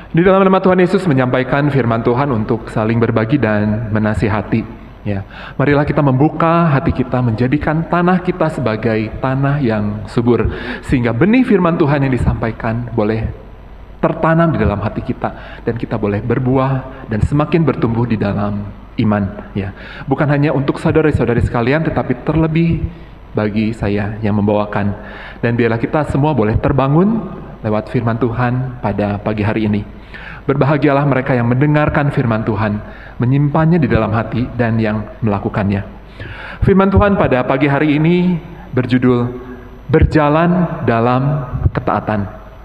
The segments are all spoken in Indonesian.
Di dalam nama Tuhan Yesus menyampaikan firman Tuhan untuk saling berbagi dan menasihati. Ya, marilah kita membuka hati kita, menjadikan tanah kita sebagai tanah yang subur, sehingga benih firman Tuhan yang disampaikan boleh tertanam di dalam hati kita, dan kita boleh berbuah dan semakin bertumbuh di dalam iman. Ya, bukan hanya untuk saudara-saudari sekalian, tetapi terlebih bagi saya yang membawakan. Dan biarlah kita semua boleh terbangun lewat firman Tuhan pada pagi hari ini. Berbahagialah mereka yang mendengarkan firman Tuhan, menyimpannya di dalam hati, dan yang melakukannya. Firman Tuhan pada pagi hari ini berjudul Berjalan dalam Ketaatan.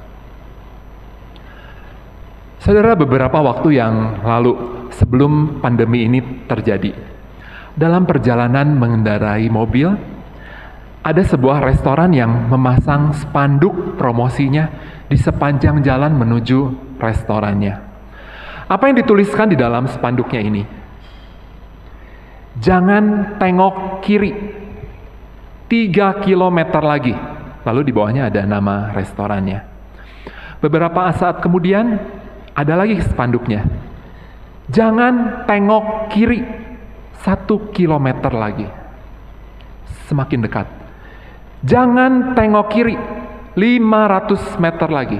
Saudara, beberapa waktu yang lalu sebelum pandemi ini terjadi, dalam perjalanan mengendarai mobil, ada sebuah restoran yang memasang spanduk promosinya di sepanjang jalan menuju restorannya. Apa yang dituliskan di dalam spanduknya ini? Jangan tengok kiri, 3 kilometer lagi. Lalu di bawahnya ada nama restorannya. Beberapa saat kemudian ada lagi spanduknya. Jangan tengok kiri, 1 kilometer lagi. Semakin dekat. Jangan tengok kiri, 500 meter lagi.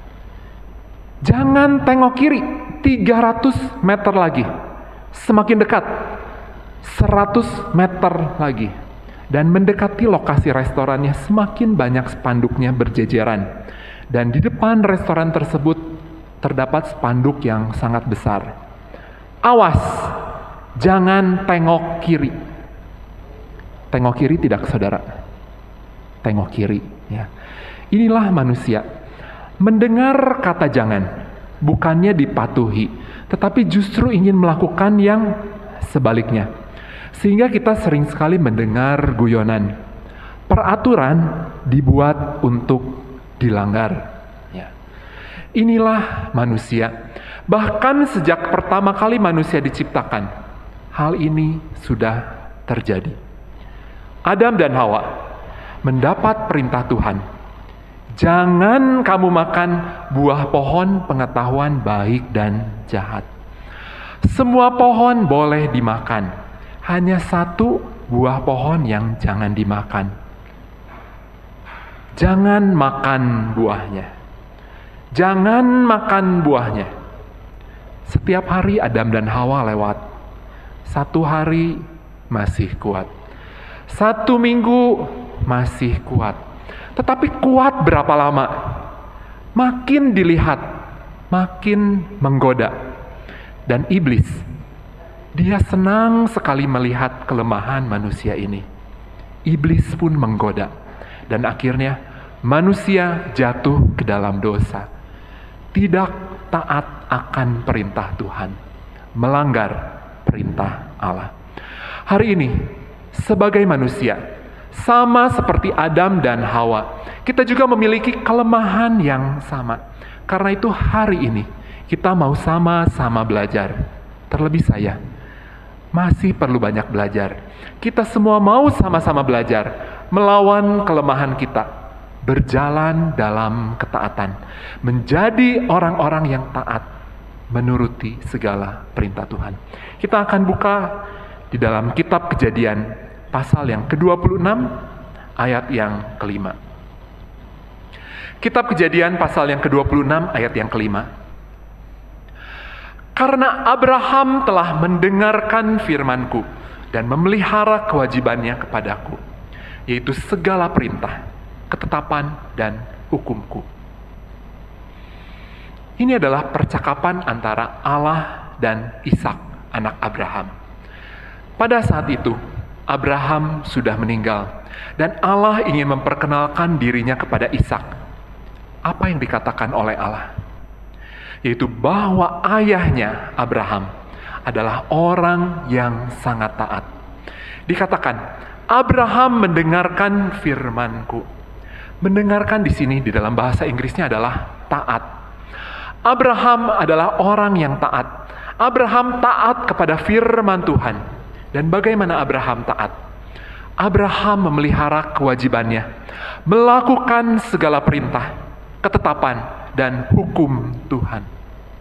Jangan tengok kiri, 300 meter lagi. Semakin dekat, 100 meter lagi. Dan mendekati lokasi restorannya, semakin banyak spanduknya berjejeran. Dan di depan restoran tersebut terdapat spanduk yang sangat besar. Awas, jangan tengok kiri. Tengok kiri tidak, saudara? Tengok kiri, ya. Inilah manusia. Mendengar kata jangan, bukannya dipatuhi, tetapi justru ingin melakukan yang sebaliknya. Sehingga kita sering sekali mendengar guyonan. Peraturan dibuat untuk dilanggar. Ya. Inilah manusia. Bahkan sejak pertama kali manusia diciptakan, hal ini sudah terjadi. Adam dan Hawa mendapat perintah Tuhan. Jangan kamu makan buah pohon pengetahuan baik dan jahat. Semua pohon boleh dimakan. Hanya satu buah pohon yang jangan dimakan. Jangan makan buahnya. Jangan makan buahnya. Setiap hari Adam dan Hawa lewat. 1 hari masih kuat. 1 minggu masih kuat. Tetapi kuat berapa lama? Makin dilihat, makin menggoda. Dan iblis, dia senang sekali melihat kelemahan manusia ini. Iblis pun menggoda. Dan akhirnya manusia jatuh ke dalam dosa. Tidak taat akan perintah Tuhan. Melanggar perintah Allah. Hari ini, sebagai manusia, sama seperti Adam dan Hawa, kita juga memiliki kelemahan yang sama. Karena itu hari ini, kita mau sama-sama belajar. Terlebih saya, masih perlu banyak belajar. Kita semua mau sama-sama belajar, melawan kelemahan kita, berjalan dalam ketaatan, menjadi orang-orang yang taat, menuruti segala perintah Tuhan. Kita akan buka di dalam kitab Kejadian, pasal yang ke-26, ayat yang ke-5. Kitab Kejadian pasal yang ke-26, ayat yang ke-5. Karena Abraham telah mendengarkan firman-Ku dan memelihara kewajibannya kepadaku, yaitu segala perintah, ketetapan, dan hukum-Ku. Ini adalah percakapan antara Allah dan Ishak, anak Abraham. Pada saat itu, Abraham sudah meninggal, dan Allah ingin memperkenalkan dirinya kepada Ishak. Apa yang dikatakan oleh Allah? Yaitu bahwa ayahnya Abraham adalah orang yang sangat taat. Dikatakan, Abraham mendengarkan firman-Ku. Mendengarkan di sini di dalam bahasa Inggrisnya adalah taat. Abraham adalah orang yang taat. Abraham taat kepada firman Tuhan. Dan bagaimana Abraham taat? Abraham memelihara kewajibannya, melakukan segala perintah, ketetapan, dan hukum Tuhan.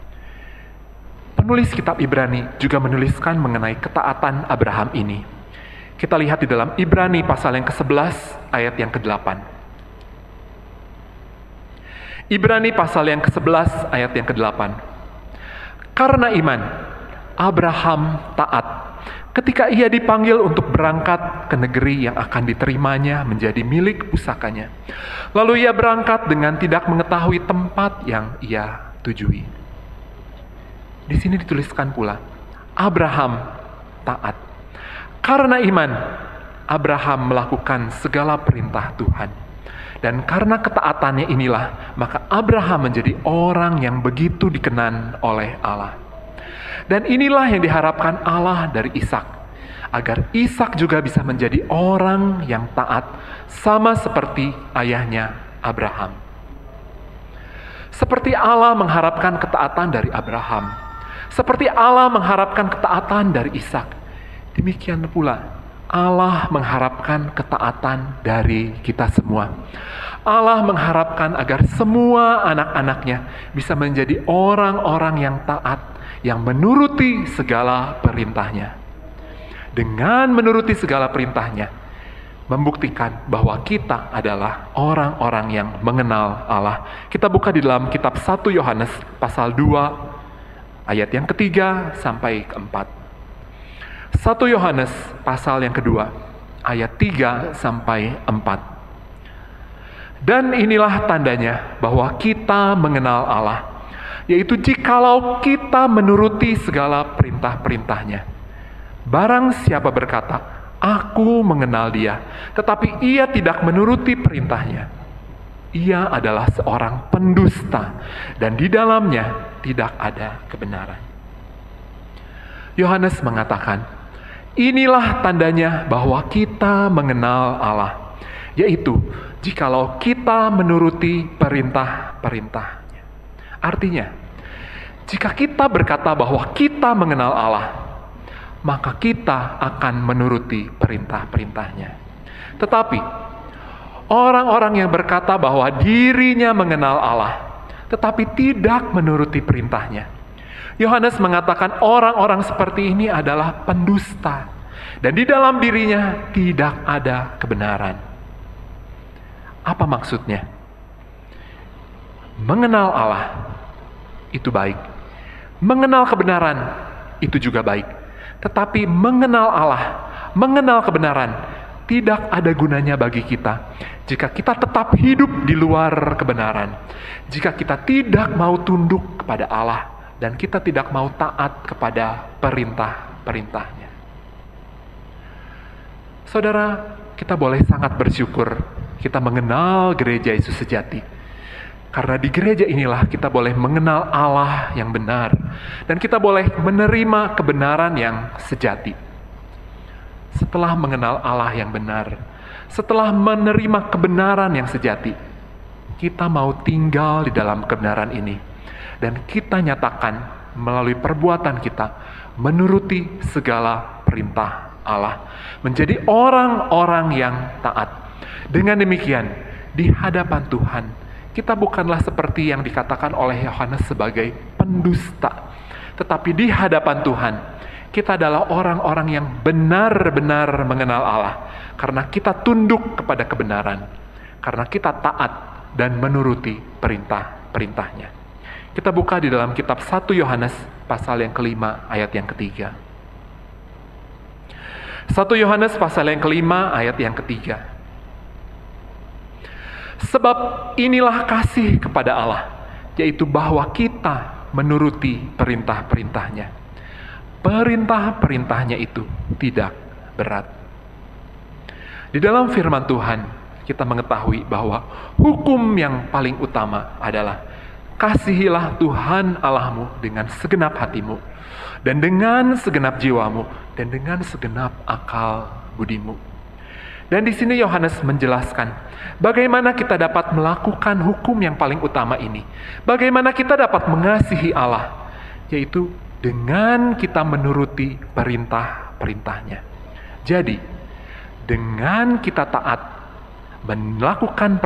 Penulis kitab Ibrani juga menuliskan mengenai ketaatan Abraham ini. Kita lihat di dalam Ibrani pasal yang ke-11 ayat yang ke-8. Ibrani pasal yang ke-11 ayat yang ke-8. Karena iman, Abraham taat ketika ia dipanggil untuk berangkat ke negeri yang akan diterimanya menjadi milik pusakanya. Lalu ia berangkat dengan tidak mengetahui tempat yang ia tujui. Di sini dituliskan pula, Abraham taat. Karena iman, Abraham melakukan segala perintah Tuhan. Dan karena ketaatannya inilah, maka Abraham menjadi orang yang begitu dikenan oleh Allah. Dan inilah yang diharapkan Allah dari Ishak, agar Ishak juga bisa menjadi orang yang taat, sama seperti ayahnya Abraham. Seperti Allah mengharapkan ketaatan dari Abraham, seperti Allah mengharapkan ketaatan dari Ishak, demikian pula Allah mengharapkan ketaatan dari kita semua. Allah mengharapkan agar semua anak-anaknya bisa menjadi orang-orang yang taat, yang menuruti segala perintahnya. Dengan menuruti segala perintahnya, membuktikan bahwa kita adalah orang-orang yang mengenal Allah. Kita buka di dalam kitab 1 Yohanes pasal 2, ayat yang ketiga sampai keempat. 1 Yohanes pasal yang kedua, ayat 3 sampai 4. Dan inilah tandanya bahwa kita mengenal Allah, yaitu jikalau kita menuruti segala perintah-perintahnya. Barang siapa berkata, aku mengenal dia, tetapi ia tidak menuruti perintahnya, ia adalah seorang pendusta, dan di dalamnya tidak ada kebenaran. Yohanes mengatakan, inilah tandanya bahwa kita mengenal Allah, yaitu jikalau kita menuruti perintah-perintahnya. Artinya, jika kita berkata bahwa kita mengenal Allah, maka kita akan menuruti perintah-perintahnya. Tetapi, orang-orang yang berkata bahwa dirinya mengenal Allah, tetapi tidak menuruti perintahnya, Yohanes mengatakan orang-orang seperti ini adalah pendusta, dan di dalam dirinya tidak ada kebenaran. Apa maksudnya? Mengenal Allah itu baik, mengenal kebenaran itu juga baik. Tetapi mengenal Allah, mengenal kebenaran tidak ada gunanya bagi kita jika kita tetap hidup di luar kebenaran, jika kita tidak mau tunduk kepada Allah, dan kita tidak mau taat kepada perintah-perintahnya. Saudara, kita boleh sangat bersyukur kita mengenal gereja Yesus sejati. Karena di gereja inilah kita boleh mengenal Allah yang benar, dan kita boleh menerima kebenaran yang sejati. Setelah mengenal Allah yang benar, setelah menerima kebenaran yang sejati, kita mau tinggal di dalam kebenaran ini. Dan kita nyatakan melalui perbuatan kita menuruti segala perintah Allah, menjadi orang-orang yang taat. Dengan demikian, di hadapan Tuhan, kita bukanlah seperti yang dikatakan oleh Yohanes sebagai pendusta, tetapi di hadapan Tuhan, kita adalah orang-orang yang benar-benar mengenal Allah, karena kita tunduk kepada kebenaran, karena kita taat dan menuruti perintah-perintahnya. Kita buka di dalam kitab 1 Yohanes pasal yang kelima ayat yang ketiga. 1 Yohanes pasal yang kelima ayat yang ketiga. Sebab inilah kasih kepada Allah, yaitu bahwa kita menuruti perintah-perintahnya. Perintah-perintahnya itu tidak berat. Di dalam firman Tuhan, kita mengetahui bahwa hukum yang paling utama adalah kasihilah Tuhan Allahmu dengan segenap hatimu, dan dengan segenap jiwamu, dan dengan segenap akal budimu. Dan di sini Yohanes menjelaskan bagaimana kita dapat melakukan hukum yang paling utama ini. Bagaimana kita dapat mengasihi Allah, yaitu dengan kita menuruti perintah-perintahnya. Jadi, dengan kita taat, melakukan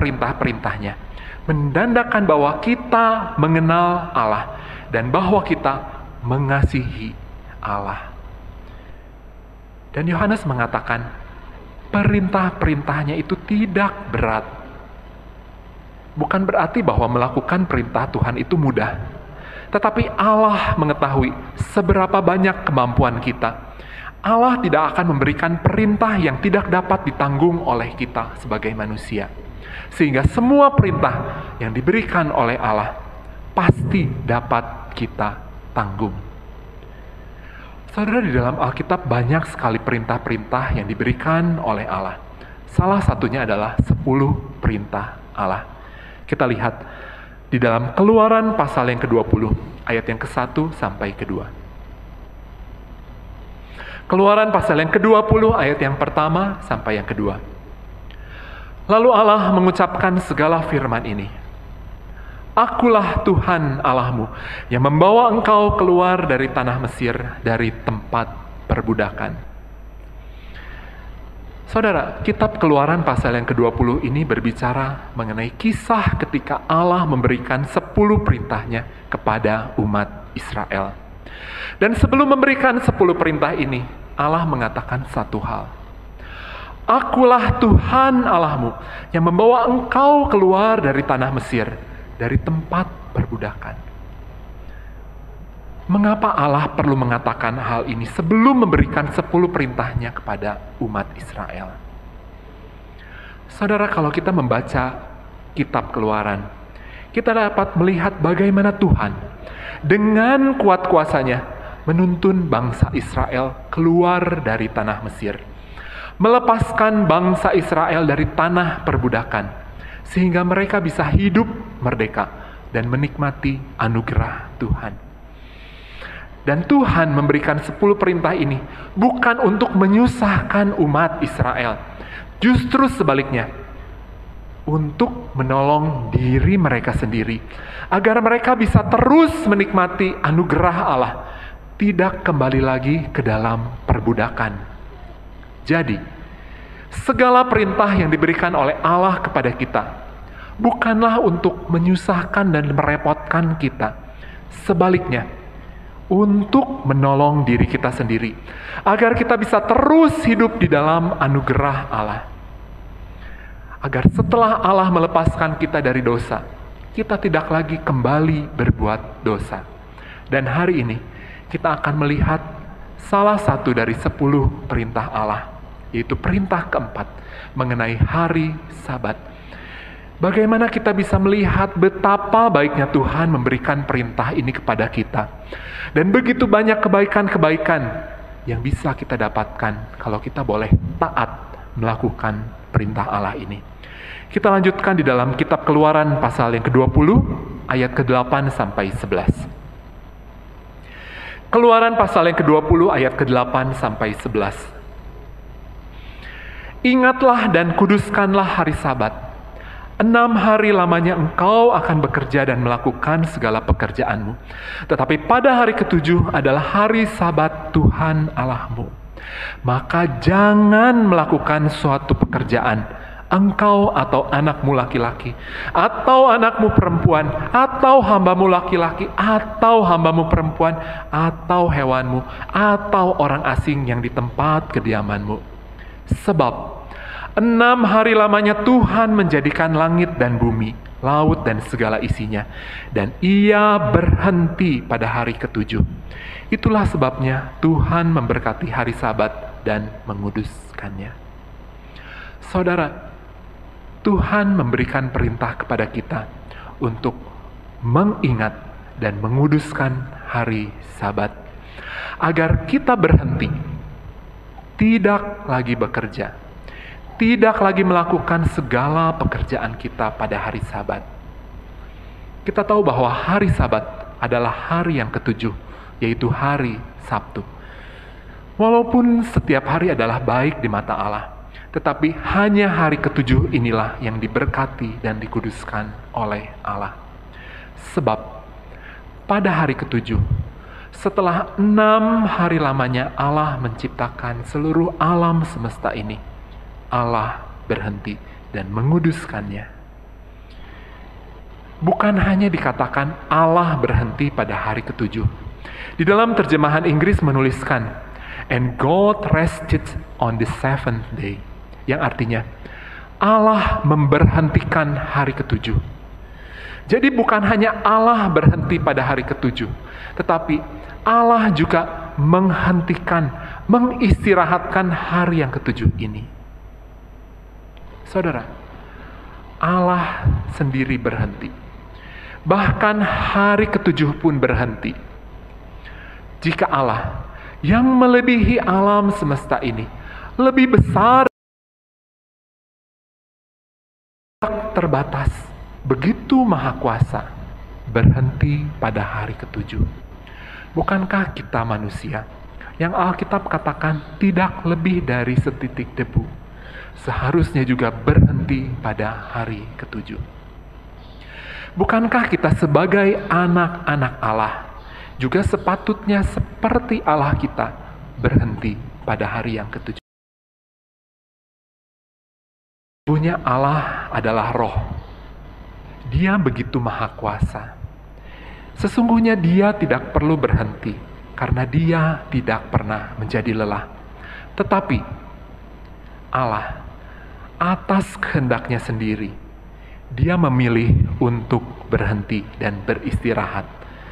perintah-perintahnya, mendandakan bahwa kita mengenal Allah, dan bahwa kita mengasihi Allah. Dan Yohanes mengatakan, perintah-perintahnya itu tidak berat. Bukan berarti bahwa melakukan perintah Tuhan itu mudah. Tetapi Allah mengetahui seberapa banyak kemampuan kita. Allah tidak akan memberikan perintah yang tidak dapat ditanggung oleh kita sebagai manusia. Sehingga semua perintah yang diberikan oleh Allah pasti dapat kita tanggung. Saudara, di dalam Alkitab banyak sekali perintah-perintah yang diberikan oleh Allah. Salah satunya adalah 10 perintah Allah. Kita lihat di dalam Keluaran pasal yang ke-20, ayat yang ke-1 sampai ke-2. Keluaran pasal yang ke-20, ayat yang pertama sampai yang kedua. Lalu Allah mengucapkan segala firman ini. Akulah Tuhan Allahmu yang membawa engkau keluar dari tanah Mesir, dari tempat perbudakan. Saudara, kitab Keluaran pasal yang ke-20 ini berbicara mengenai kisah ketika Allah memberikan 10 perintahnya kepada umat Israel. Dan sebelum memberikan 10 perintah ini, Allah mengatakan satu hal. Akulah Tuhan Allahmu yang membawa engkau keluar dari tanah Mesir, dari tempat perbudakan. Mengapa Allah perlu mengatakan hal ini sebelum memberikan 10 perintahnya kepada umat Israel? Saudara, kalau kita membaca kitab Keluaran, kita dapat melihat bagaimana Tuhan dengan kuat kuasanya menuntun bangsa Israel keluar dari tanah Mesir, melepaskan bangsa Israel dari tanah perbudakan, sehingga mereka bisa hidup merdeka dan menikmati anugerah Tuhan. Dan Tuhan memberikan 10 perintah ini bukan untuk menyusahkan umat Israel. Justru sebaliknya, untuk menolong diri mereka sendiri, agar mereka bisa terus menikmati anugerah Allah, tidak kembali lagi ke dalam perbudakan. Jadi, segala perintah yang diberikan oleh Allah kepada kita bukanlah untuk menyusahkan dan merepotkan kita. Sebaliknya, untuk menolong diri kita sendiri, agar kita bisa terus hidup di dalam anugerah Allah. Agar setelah Allah melepaskan kita dari dosa, kita tidak lagi kembali berbuat dosa. Dan hari ini, kita akan melihat salah satu dari 10 perintah Allah, yaitu perintah keempat mengenai hari Sabat. Bagaimana kita bisa melihat betapa baiknya Tuhan memberikan perintah ini kepada kita. Dan begitu banyak kebaikan-kebaikan yang bisa kita dapatkan kalau kita boleh taat melakukan perintah Allah ini. Kita lanjutkan di dalam kitab Keluaran pasal yang ke-20, ayat ke-8 sampai 11. Keluaran pasal yang ke-20, ayat ke-8 sampai 11. Ingatlah dan kuduskanlah hari Sabat. 6 hari lamanya engkau akan bekerja dan melakukan segala pekerjaanmu. Tetapi pada hari ke-7 adalah hari Sabat Tuhan Allahmu. Maka jangan melakukan suatu pekerjaan, engkau atau anakmu laki-laki, atau anakmu perempuan, atau hambamu laki-laki, atau hambamu perempuan, atau hewanmu, atau orang asing yang di tempat kediamanmu. Sebab 6 hari lamanya Tuhan menjadikan langit dan bumi, laut dan segala isinya, dan Ia berhenti pada hari ke-7. Itulah sebabnya Tuhan memberkati hari Sabat dan menguduskannya. Saudara, Tuhan memberikan perintah kepada kita untuk mengingat dan menguduskan hari Sabat, agar kita berhenti, tidak lagi bekerja, tidak lagi melakukan segala pekerjaan kita pada hari Sabat. Kita tahu bahwa hari Sabat adalah hari yang ke-7, yaitu hari Sabtu. Walaupun setiap hari adalah baik di mata Allah, tetapi hanya hari ke-7 inilah yang diberkati dan dikuduskan oleh Allah. Sebab pada hari ke-7, setelah 6 hari lamanya Allah menciptakan seluruh alam semesta ini, Allah berhenti dan menguduskannya. Bukan hanya dikatakan Allah berhenti pada hari ke-7, Di dalam terjemahan Inggris menuliskan, "And God rested on the seventh day," yang artinya, Allah memberhentikan hari ketujuh. Jadi bukan hanya Allah berhenti pada hari ketujuh, tetapi Allah juga menghentikan, mengistirahatkan hari yang ketujuh ini. Saudara, Allah sendiri berhenti. Bahkan hari ketujuh pun berhenti. Jika Allah yang melebihi alam semesta ini lebih besar, terbatas, begitu maha kuasa, berhenti pada hari ketujuh. Bukankah kita manusia yang Alkitab katakan tidak lebih dari setitik debu, seharusnya juga berhenti pada hari ketujuh? Bukankah kita sebagai anak-anak Allah juga sepatutnya seperti Allah kita berhenti pada hari yang ketujuh? Punya Allah adalah roh. Dia begitu maha kuasa. Sesungguhnya dia tidak perlu berhenti karena dia tidak pernah menjadi lelah. Tetapi Allah atas kehendaknya sendiri, dia memilih untuk berhenti dan beristirahat.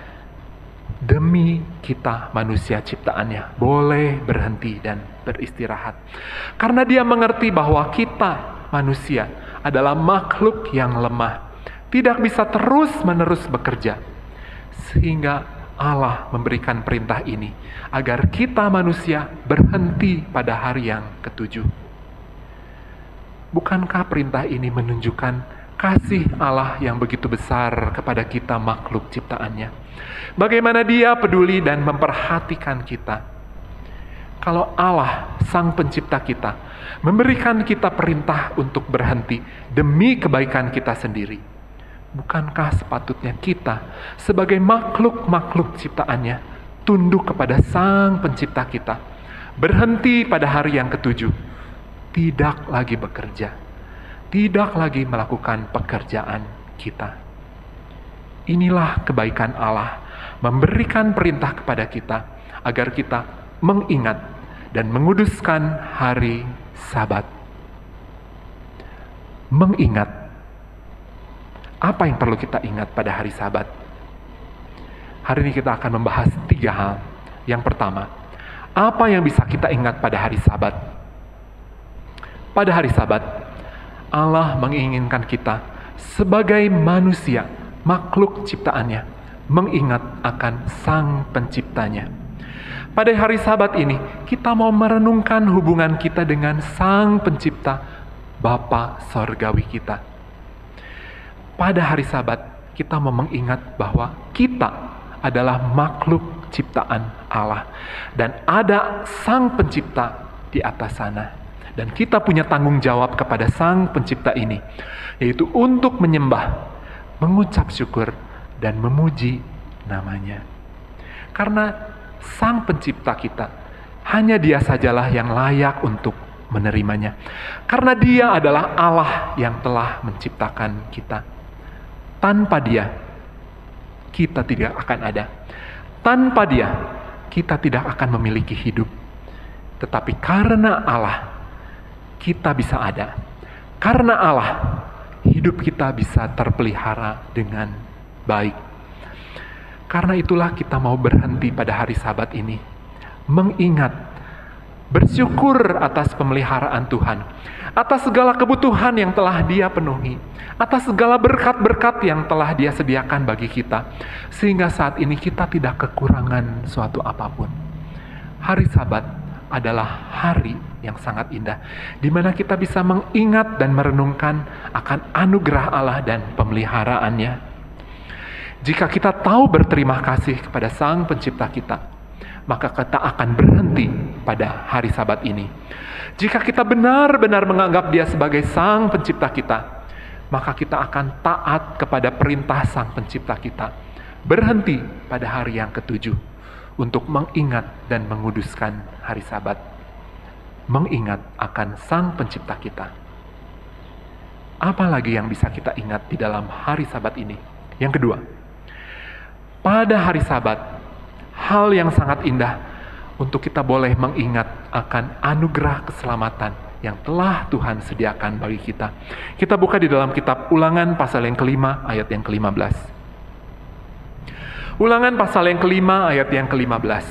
Demi kita manusia ciptaannya boleh berhenti dan beristirahat. Karena dia mengerti bahwa kita manusia adalah makhluk yang lemah, tidak bisa terus-menerus bekerja. Sehingga Allah memberikan perintah ini agar kita manusia berhenti pada hari yang ketujuh. Bukankah perintah ini menunjukkan kasih Allah yang begitu besar kepada kita makhluk ciptaannya? Bagaimana dia peduli dan memperhatikan kita. Kalau Allah, Sang Pencipta kita, memberikan kita perintah untuk berhenti demi kebaikan kita sendiri, bukankah sepatutnya kita sebagai makhluk-makhluk ciptaannya tunduk kepada Sang Pencipta kita, berhenti pada hari yang ketujuh, tidak lagi bekerja, tidak lagi melakukan pekerjaan kita. Inilah kebaikan Allah, memberikan perintah kepada kita agar kita mengingat dan menguduskan hari Sabat. Mengingat. Apa yang perlu kita ingat pada hari Sabat? Hari ini kita akan membahas 3 hal. Yang pertama, apa yang bisa kita ingat pada hari Sabat? Pada hari Sabat, Allah menginginkan kita sebagai manusia, makhluk ciptaannya, mengingat akan Sang Penciptanya. Pada hari Sabat ini, kita mau merenungkan hubungan kita dengan Sang Pencipta, Bapa Sorgawi kita. Pada hari Sabat, kita mau mengingat bahwa kita adalah makhluk ciptaan Allah. Dan ada Sang Pencipta di atas sana. Dan kita punya tanggung jawab kepada Sang Pencipta ini, yaitu untuk menyembah, mengucap syukur, dan memuji namanya. Karena Sang Pencipta kita, hanya Dia sajalah yang layak untuk menerimanya. Karena Dia adalah Allah yang telah menciptakan kita. Tanpa Dia, kita tidak akan ada. Tanpa Dia, kita tidak akan memiliki hidup. Tetapi karena Allah, kita bisa ada. Karena Allah, hidup kita bisa terpelihara dengan baik. Karena itulah kita mau berhenti pada hari Sabat ini, mengingat, bersyukur atas pemeliharaan Tuhan, atas segala kebutuhan yang telah Dia penuhi, atas segala berkat-berkat yang telah Dia sediakan bagi kita, sehingga saat ini kita tidak kekurangan suatu apapun. Hari Sabat adalah hari yang sangat indah, di mana kita bisa mengingat dan merenungkan akan anugerah Allah dan pemeliharaannya. Jika kita tahu berterima kasih kepada Sang Pencipta kita, maka kita akan berhenti pada hari Sabat ini. Jika kita benar-benar menganggap Dia sebagai Sang Pencipta kita, maka kita akan taat kepada perintah Sang Pencipta kita, berhenti pada hari yang ketujuh untuk mengingat dan menguduskan hari Sabat, mengingat akan Sang Pencipta kita. Apa lagi yang bisa kita ingat di dalam hari Sabat ini? Yang kedua, pada hari Sabat, hal yang sangat indah untuk kita boleh mengingat akan anugerah keselamatan yang telah Tuhan sediakan bagi kita. Kita buka di dalam kitab Ulangan pasal yang kelima ayat yang ke-15. Ulangan pasal yang kelima ayat yang ke-15.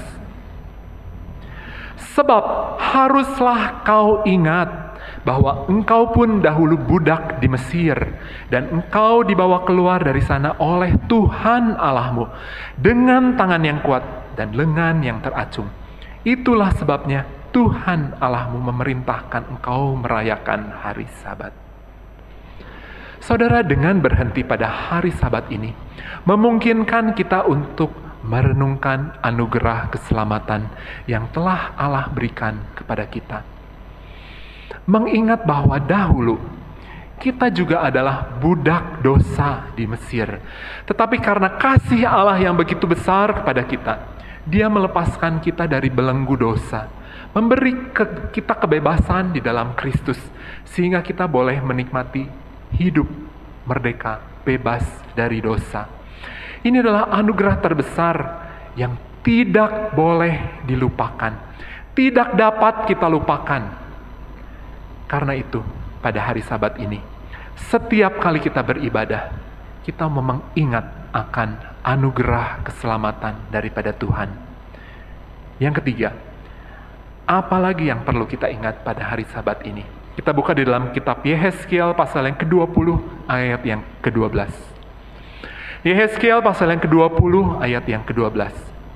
Sebab haruslah kau ingat bahwa engkau pun dahulu budak di Mesir, dan engkau dibawa keluar dari sana oleh Tuhan Allahmu dengan tangan yang kuat dan lengan yang teracung. Itulah sebabnya Tuhan Allahmu memerintahkan engkau merayakan hari Sabat. Saudara, dengan berhenti pada hari Sabat ini, memungkinkan kita untuk merenungkan anugerah keselamatan yang telah Allah berikan kepada kita. Mengingat bahwa dahulu kita juga adalah budak dosa di Mesir. Tetapi karena kasih Allah yang begitu besar kepada kita, Dia melepaskan kita dari belenggu dosa, memberi kita kebebasan di dalam Kristus, sehingga kita boleh menikmati hidup merdeka, bebas dari dosa. Ini adalah anugerah terbesar yang tidak boleh dilupakan, tidak dapat kita lupakan. Karena itu, pada hari Sabat ini, setiap kali kita beribadah, kita memang ingat akan anugerah keselamatan daripada Tuhan. Yang ketiga, apalagi yang perlu kita ingat pada hari Sabat ini? Kita buka di dalam kitab Yehezkiel pasal yang ke-20 ayat yang ke-12. Yehezkiel pasal yang ke-20 ayat yang ke-12.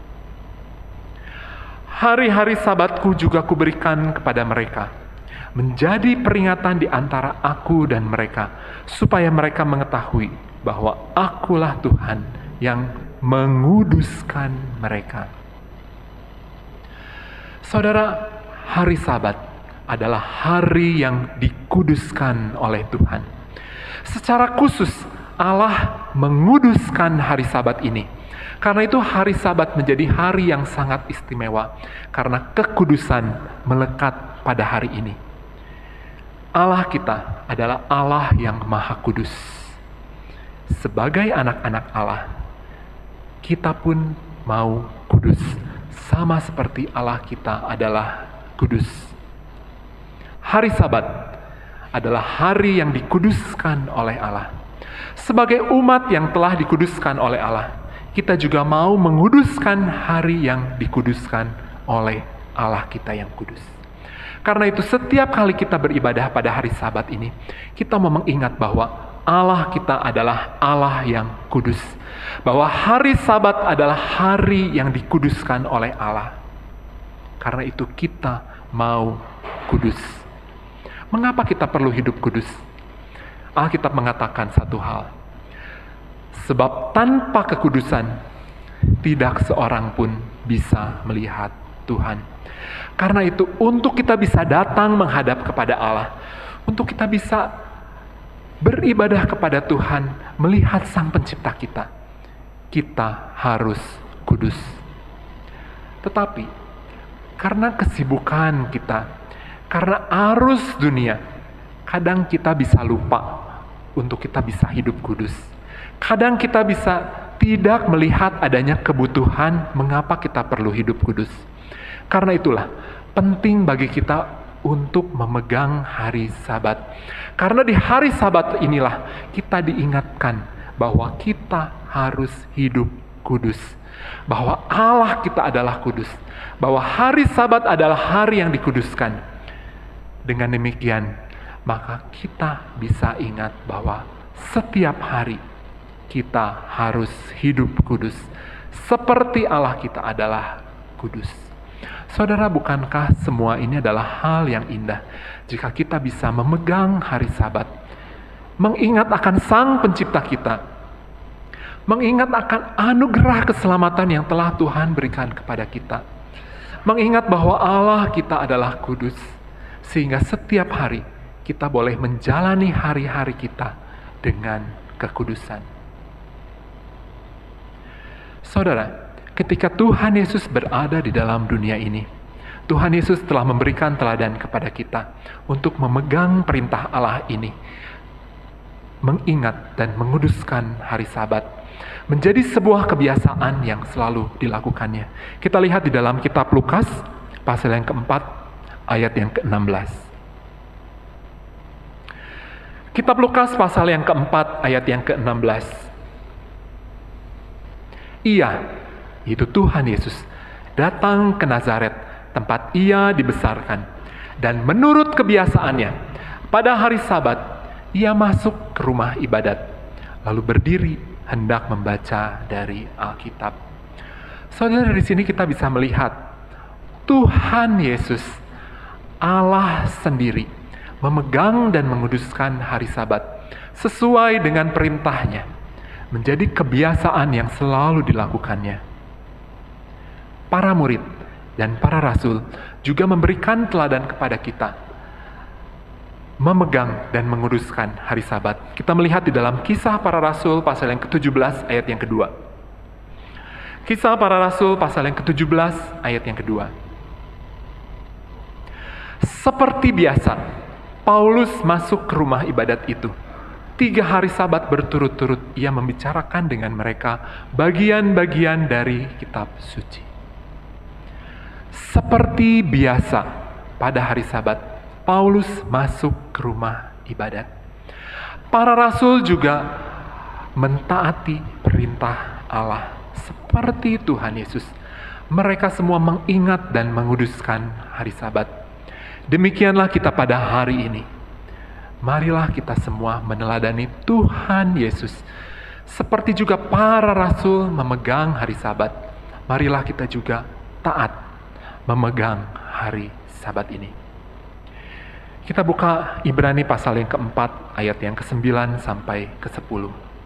Hari-hari Sabatku juga kuberikan kepada mereka, menjadi peringatan di antara aku dan mereka, supaya mereka mengetahui bahwa akulah Tuhan yang menguduskan mereka. Saudara, hari Sabat adalah hari yang dikuduskan oleh Tuhan. Secara khusus Allah menguduskan hari Sabat ini. Karena itu hari Sabat menjadi hari yang sangat istimewa, karena kekudusan melekat pada hari ini. Allah kita adalah Allah yang Maha Kudus. Sebagai anak-anak Allah, kita pun mau kudus, sama seperti Allah kita adalah kudus. Hari Sabat adalah hari yang dikuduskan oleh Allah. Sebagai umat yang telah dikuduskan oleh Allah, kita juga mau menguduskan hari yang dikuduskan oleh Allah kita yang kudus. Karena itu setiap kali kita beribadah pada hari Sabat ini, kita mau mengingat bahwa Allah kita adalah Allah yang kudus. Bahwa hari Sabat adalah hari yang dikuduskan oleh Allah. Karena itu kita mau kudus. Mengapa kita perlu hidup kudus? Alkitab mengatakan satu hal. Sebab tanpa kekudusan, tidak seorang pun bisa melihat Tuhan. Karena itu, untuk kita bisa datang menghadap kepada Allah, untuk kita bisa beribadah kepada Tuhan, melihat Sang Pencipta kita harus kudus. Tetapi, karena kesibukan kita, karena arus dunia, kadang kita bisa lupa untuk kita bisa hidup kudus. Kadang kita bisa tidak melihat adanya kebutuhan mengapa kita perlu hidup kudus. Karena itulah, penting bagi kita untuk memegang hari Sabat. Karena di hari Sabat inilah kita diingatkan bahwa kita harus hidup kudus. Bahwa Allah kita adalah kudus. Bahwa hari Sabat adalah hari yang dikuduskan. Dengan demikian, maka kita bisa ingat bahwa setiap hari kita harus hidup kudus. Seperti Allah kita adalah kudus. Saudara, bukankah semua ini adalah hal yang indah jika kita bisa memegang hari Sabat, mengingat akan Sang Pencipta kita, mengingat akan anugerah keselamatan yang telah Tuhan berikan kepada kita, mengingat bahwa Allah kita adalah kudus, sehingga setiap hari kita boleh menjalani hari-hari kita dengan kekudusan. Saudara, ketika Tuhan Yesus berada di dalam dunia ini, Tuhan Yesus telah memberikan teladan kepada kita untuk memegang perintah Allah ini, mengingat dan menguduskan hari Sabat. menjadi sebuah kebiasaan yang selalu dilakukannya. Kita lihat di dalam kitab Lukas, pasal yang keempat, ayat yang ke-16. Kitab Lukas, pasal yang keempat, ayat yang ke-16. Ia, yaitu Tuhan Yesus, datang ke Nazaret, tempat ia dibesarkan. Dan menurut kebiasaannya, pada hari Sabat, ia masuk ke rumah ibadat, lalu berdiri hendak membaca dari Alkitab. Saudara, dari sini kita bisa melihat Tuhan Yesus, Allah sendiri, memegang dan menguduskan hari Sabat sesuai dengan perintahnya, menjadi kebiasaan yang selalu dilakukannya. Para murid dan para rasul juga memberikan teladan kepada kita, memegang dan menguduskan hari Sabat. Kita melihat di dalam Kisah Para Rasul pasal yang ke-17 ayat yang kedua. Kisah Para Rasul pasal yang ke-17 ayat yang kedua. Seperti biasa, Paulus masuk ke rumah ibadat itu. 3 hari Sabat berturut-turut ia membicarakan dengan mereka bagian-bagian dari kitab suci. Seperti biasa, pada hari Sabat, Paulus masuk ke rumah ibadat. Para rasul juga mentaati perintah Allah seperti Tuhan Yesus. Mereka semua mengingat dan menguduskan hari Sabat. Demikianlah kita pada hari ini. Marilah kita semua meneladani Tuhan Yesus. Seperti juga para rasul memegang hari Sabat, marilah kita juga taat memegang hari Sabat ini. Kita buka Ibrani pasal yang keempat, ayat yang ke-9 sampai ke-10.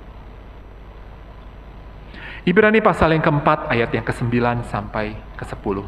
Ibrani pasal yang keempat, ayat yang ke-9 sampai ke-10.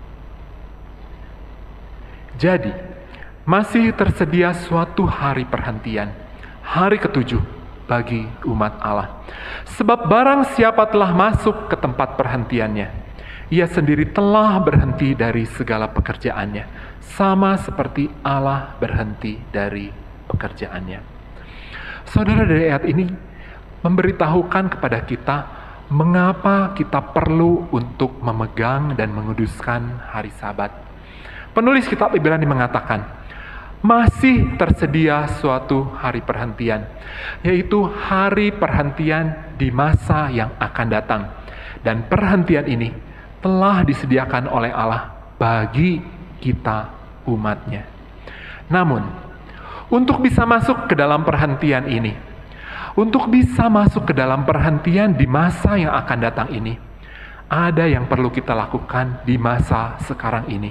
Jadi, masih tersedia suatu hari perhentian, hari ke-7 bagi umat Allah. Sebab barang siapa telah masuk ke tempat perhentiannya, ia sendiri telah berhenti dari segala pekerjaannya, sama seperti Allah berhenti dari pekerjaannya. Saudara, dari ayat ini memberitahukan kepada kita mengapa kita perlu untuk memegang dan menguduskan hari Sabat. Penulis kitab Ibrani mengatakan, masih tersedia suatu hari perhentian, yaitu hari perhentian di masa yang akan datang. Dan perhentian ini telah disediakan oleh Allah bagi kita umatnya. Namun, untuk bisa masuk ke dalam perhentian ini, untuk bisa masuk ke dalam perhentian di masa yang akan datang ini, ada yang perlu kita lakukan di masa sekarang ini.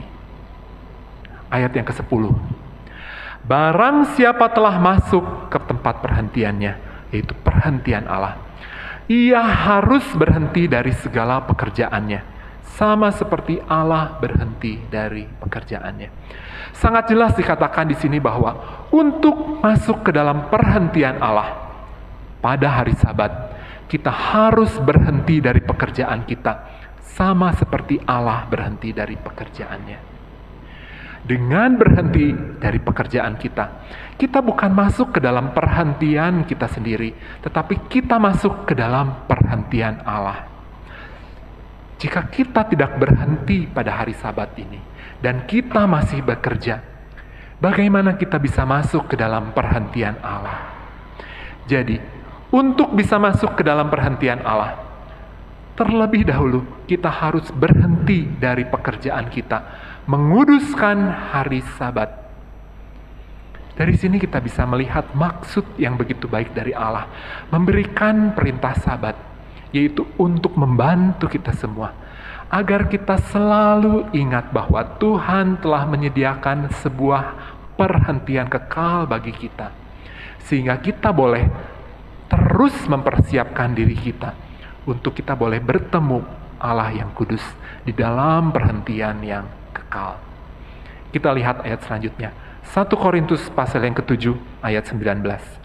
Ayat yang ke-10. Barang siapa telah masuk ke tempat perhentiannya, yaitu perhentian Allah, ia harus berhenti dari segala pekerjaannya, sama seperti Allah berhenti dari pekerjaannya. Sangat jelas dikatakan di sini bahwa untuk masuk ke dalam perhentian Allah pada hari Sabat, kita harus berhenti dari pekerjaan kita, sama seperti Allah berhenti dari pekerjaannya. Dengan berhenti dari pekerjaan kita, kita bukan masuk ke dalam perhentian kita sendiri, tetapi kita masuk ke dalam perhentian Allah. Jika kita tidak berhenti pada hari Sabat ini, dan kita masih bekerja, bagaimana kita bisa masuk ke dalam perhentian Allah? Jadi, untuk bisa masuk ke dalam perhentian Allah, terlebih dahulu kita harus berhenti dari pekerjaan kita, menguduskan hari Sabat. Dari sini kita bisa melihat maksud yang begitu baik dari Allah, memberikan perintah Sabat, yaitu untuk membantu kita semua, agar kita selalu ingat bahwa Tuhan telah menyediakan sebuah perhentian kekal bagi kita, sehingga kita boleh terus mempersiapkan diri kita untuk kita boleh bertemu Allah yang kudus di dalam perhentian yang kekal. Kita lihat ayat selanjutnya, 1 Korintus pasal yang ke-7 ayat 19.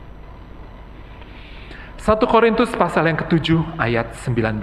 1 Korintus pasal yang ke-7 ayat 19.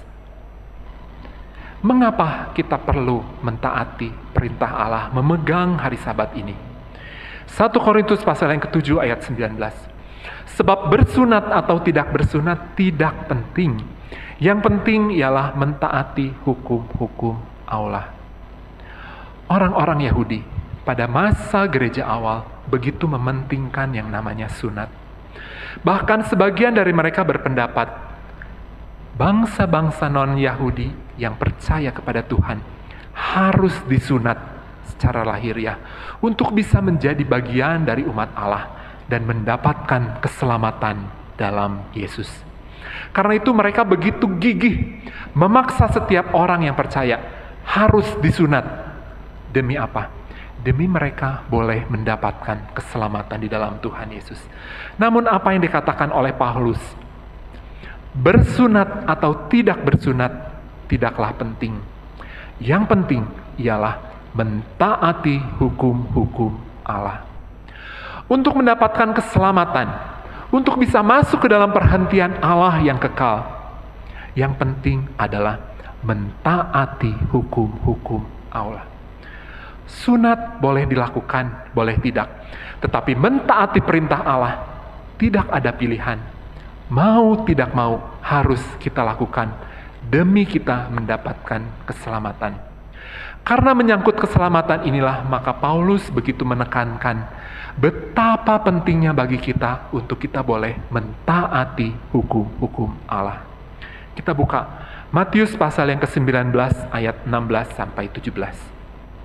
Mengapa kita perlu mentaati perintah Allah memegang hari Sabat ini? 1 Korintus pasal yang ke-7 ayat 19. Sebab bersunat atau tidak bersunat tidak penting. Yang penting ialah mentaati hukum-hukum Allah. Orang-orang Yahudi pada masa gereja awal begitu mementingkan yang namanya sunat. Bahkan sebagian dari mereka berpendapat, bangsa-bangsa non-Yahudi yang percaya kepada Tuhan harus disunat secara lahiriah untuk bisa menjadi bagian dari umat Allah dan mendapatkan keselamatan dalam Yesus. Karena itu mereka begitu gigih memaksa setiap orang yang percaya harus disunat. Demi apa? Demi mereka boleh mendapatkan keselamatan di dalam Tuhan Yesus. Namun apa yang dikatakan oleh Paulus, bersunat atau tidak bersunat tidaklah penting. Yang penting ialah mentaati hukum-hukum Allah. Untuk mendapatkan keselamatan, untuk bisa masuk ke dalam perhentian Allah yang kekal, yang penting adalah mentaati hukum-hukum Allah. Sunat boleh dilakukan, boleh tidak. Tetapi mentaati perintah Allah, tidak ada pilihan. Mau tidak mau, harus kita lakukan demi kita mendapatkan keselamatan. Karena menyangkut keselamatan inilah, maka Paulus begitu menekankan betapa pentingnya bagi kita untuk kita boleh mentaati hukum-hukum Allah. Kita buka Matius pasal yang ke-19 ayat 16 sampai 17.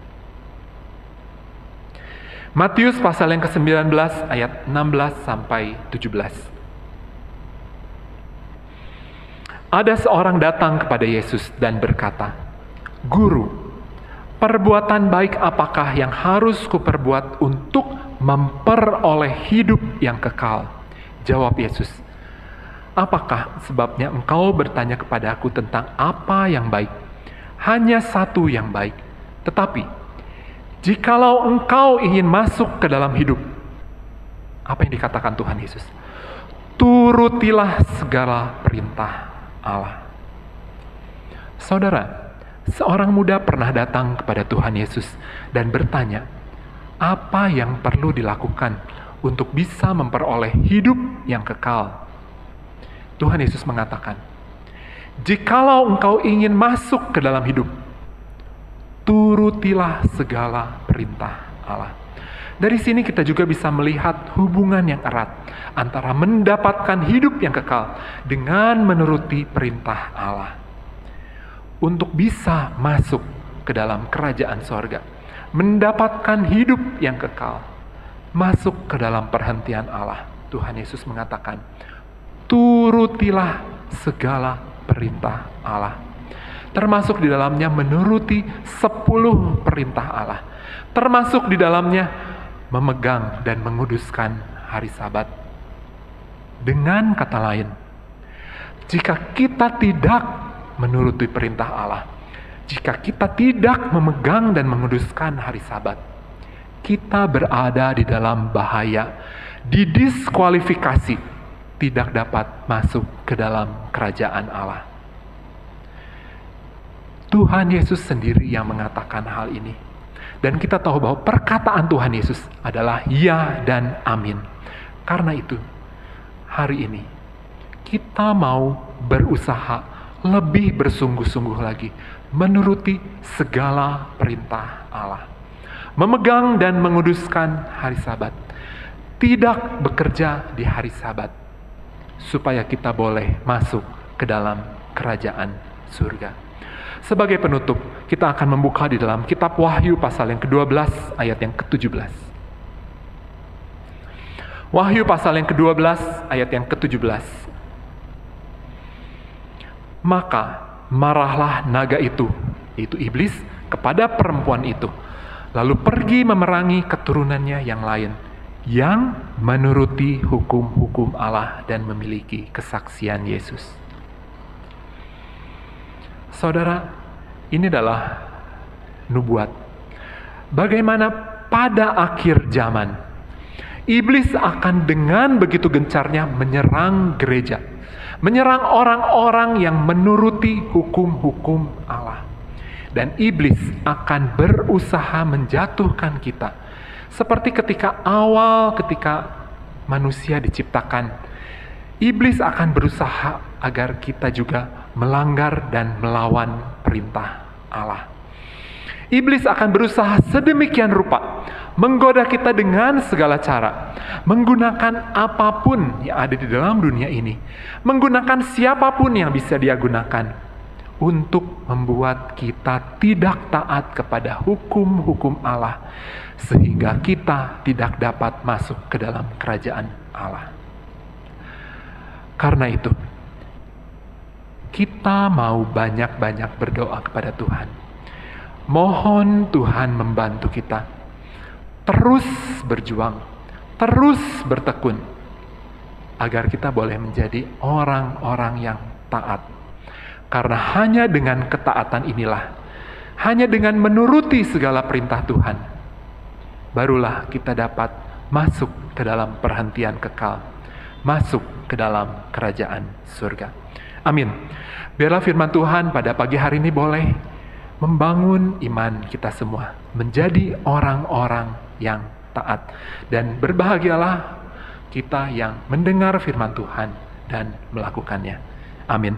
Matius pasal yang ke-19 ayat 16 sampai 17. Ada seorang datang kepada Yesus dan berkata, "Guru, perbuatan baik apakah yang harus kuperbuat untuk memperoleh hidup yang kekal?" Jawab Yesus, "Apakah sebabnya engkau bertanya kepadaku tentang apa yang baik? Hanya satu yang baik. Tetapi jikalau engkau ingin masuk ke dalam hidup," apa yang dikatakan Tuhan Yesus? "Turutilah segala perintah Allah." Saudara, seorang muda pernah datang kepada Tuhan Yesus dan bertanya, apa yang perlu dilakukan untuk bisa memperoleh hidup yang kekal? Tuhan Yesus mengatakan, "Jikalau engkau ingin masuk ke dalam hidup, turutilah segala perintah Allah." Dari sini kita juga bisa melihat hubungan yang erat antara mendapatkan hidup yang kekal dengan menuruti perintah Allah. Untuk bisa masuk ke dalam kerajaan sorga, mendapatkan hidup yang kekal, masuk ke dalam perhentian Allah, Tuhan Yesus mengatakan, turutilah segala perintah Allah. Termasuk di dalamnya menuruti 10 perintah Allah. Termasuk di dalamnya memegang dan menguduskan hari Sabat. Dengan kata lain, jika kita tidak menuruti perintah Allah, jika kita tidak memegang dan menguduskan hari Sabat, kita berada di dalam bahaya, didiskualifikasi, tidak dapat masuk ke dalam kerajaan Allah. Tuhan Yesus sendiri yang mengatakan hal ini. Dan kita tahu bahwa perkataan Tuhan Yesus adalah ya dan amin. Karena itu, hari ini kita mau berusaha lebih bersungguh-sungguh lagi menuruti segala perintah Allah. Memegang dan menguduskan hari Sabat. Tidak bekerja di hari Sabat. Supaya kita boleh masuk ke dalam kerajaan surga. Sebagai penutup, kita akan membuka di dalam kitab Wahyu pasal yang ke-12 ayat yang ke-17. Wahyu pasal yang ke-12 ayat yang ke-17. Maka marahlah naga itu, yaitu iblis, kepada perempuan itu, lalu pergi memerangi keturunannya yang lain, yang menuruti hukum-hukum Allah dan memiliki kesaksian Yesus. Saudara, ini adalah nubuat. Bagaimana pada akhir zaman, iblis akan dengan begitu gencarnya menyerang gereja. Menyerang orang-orang yang menuruti hukum-hukum Allah. Dan iblis akan berusaha menjatuhkan kita. Seperti ketika manusia diciptakan, iblis akan berusaha agar kita juga melanggar dan melawan perintah Allah. Iblis akan berusaha sedemikian rupa menggoda kita dengan segala cara, menggunakan apapun yang ada di dalam dunia ini, menggunakan siapapun yang bisa dia gunakan untuk membuat kita tidak taat kepada hukum-hukum Allah, sehingga kita tidak dapat masuk ke dalam kerajaan Allah. Karena itu, kita mau banyak-banyak berdoa kepada Tuhan. Mohon Tuhan membantu kita terus berjuang, terus bertekun, agar kita boleh menjadi orang-orang yang taat. Karena hanya dengan ketaatan inilah, hanya dengan menuruti segala perintah Tuhan, barulah kita dapat masuk ke dalam perhentian kekal, masuk ke dalam kerajaan surga. Amin. Biarlah firman Tuhan pada pagi hari ini boleh membangun iman kita semua, menjadi orang-orang yang taat. Dan berbahagialah kita yang mendengar firman Tuhan dan melakukannya. Amin.